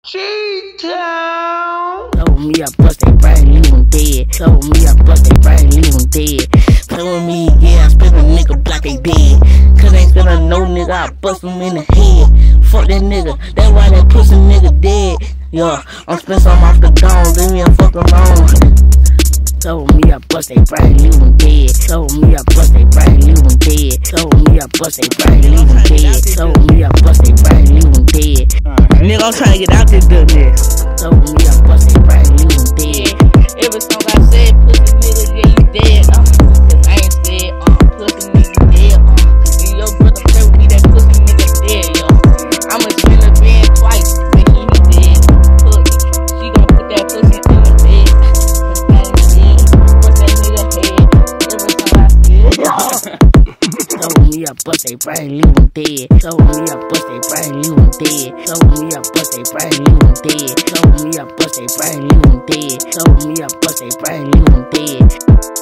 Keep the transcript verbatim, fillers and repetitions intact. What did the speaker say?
G-Town. Told me I bust they brain, leave him dead. Told me I bust they brain, leave him dead. Told me, yeah, I spit a nigga block they dead. Cause ain't gonna know nigga, I bust him in the head. Fuck that nigga, that's why that pussy nigga dead. Yeah, I'm spin some off the dome, leave me a fuck alone. Told me I bust they brain, leave him dead. Told me I bust they brain, leave him dead. Told me I bust they brain, leave him dead. Told me I bust they brain, leave him dead. Nigga, I'm trying to get out this dude there. Told me I bust they brain, leave him dead. Every song I said, pussy nigga, yeah, you dead. Uh, cause I ain't scared, uh, pussy nigga dead. Uh, and your brother play with me, that pussy nigga dead, yo. I'ma spin the band twice, make sure he dead. Fuck, she gon' put that pussy in the bed. Cause I ain't scared, bust that nigga head. Every song I said. Told me I bust they brain, leave him dead. Told me I bust they brain, leave him dead. Told me I bust they brain, leave him dead. Told me I bust they brain, leave him dead. Told me I bust they brain, leave him dead.